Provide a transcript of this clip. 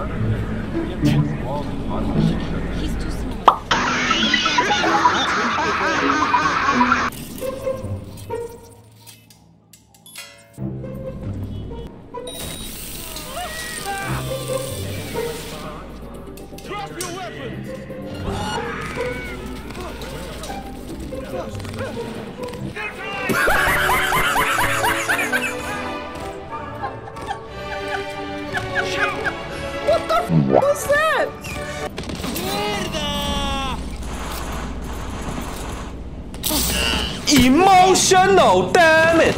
He's too small. Drop your weapons! What the f was that? Emotional, damn it!